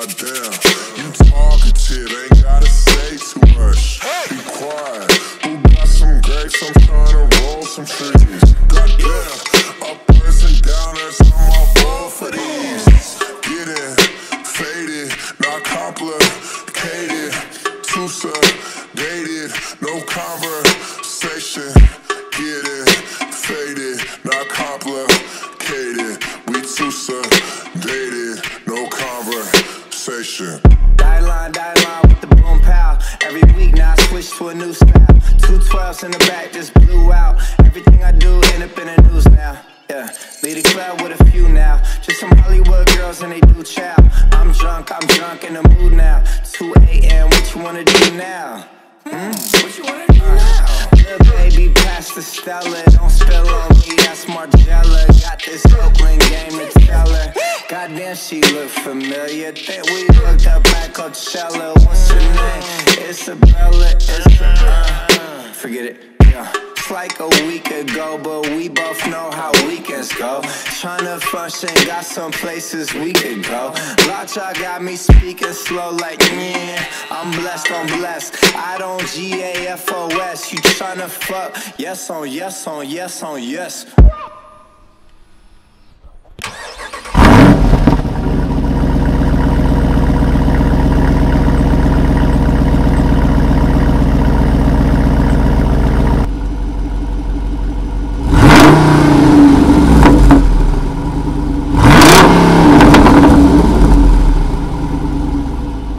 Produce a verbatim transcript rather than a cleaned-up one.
goddamn. You talkative, ain't gotta say too much. Be quiet. Who got some grapes? I'm trying to roll some trees. Goddamn, uppers and downers, I'm all bold for these. Get it, faded, not complicated. Too sedated, no conversation. Get it, faded, not complicated. We too sedated, no conversation. Die line, die line with the boom pow. Every week now I switch to a new style. Two twelves in the back just blew out. Everything I do end up in the news now. Yeah, lead a club with a few now. Just some Hollywood girls and they do chow. I'm drunk, I'm drunk in the mood now. two A M, what you wanna do now? Hmm? What you wanna do now? Little baby, pass the Stella. Don't spill on me, that's Margella. Got this Oakland game to tell her. Goddamn, she look familiar. Think we looked up at Coachella. What's her name? Isabella, Isabella. Forget it, yeah. It's like a week ago, but we both know how weekends go. Tryna function, got some places we could go. Lot y'all got me speaking slow like, yeah. I'm blessed, I'm blessed. I don't G A F O S. You tryna fuck? Yes on yes on yes on yes.